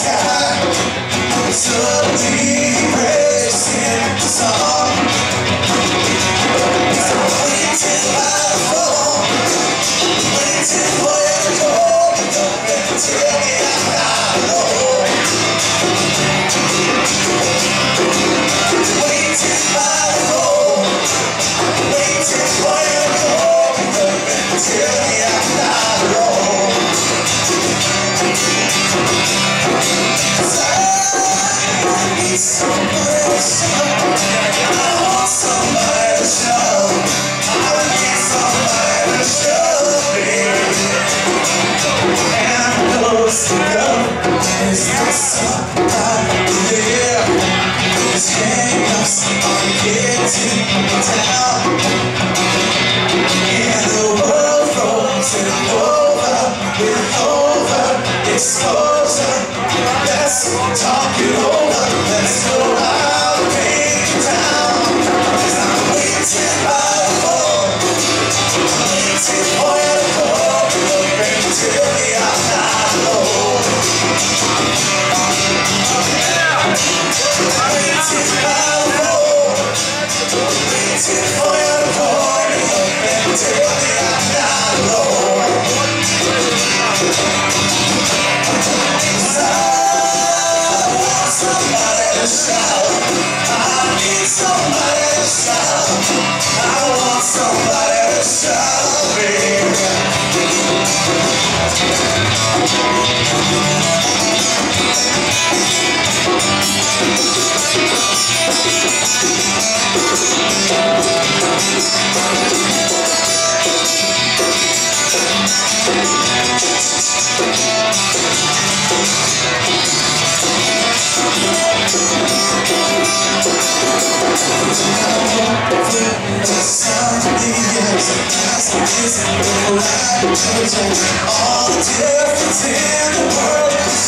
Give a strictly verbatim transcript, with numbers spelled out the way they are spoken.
sky, suddenly breaks into song. Waiting by the phone, waiting for you to call me up and tell me I'm not alone. Waiting by the phone, waiting for you to call me up and tell me I'm not alone. Somebody to show, I want somebody to show, I need somebody to show, baby. And I know it's the girl, is there somebody there? These hang-ups are getting down, and the world throws it over with overexposure. Let's talk it over. Let's go out of town. Cause I'm waiting by the phone, waiting for you to call me up and tell me I'm not alone. Waiting by the phone, waiting for you to call me up and tell me I'm not alone. Cause I want somebody to shout, I need somebody to shout, I want somebody to shout, baby. All the difference in the world.